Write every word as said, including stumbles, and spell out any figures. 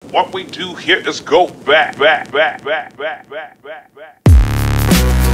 What we do here is go back, back, back, back, back, back, back, back.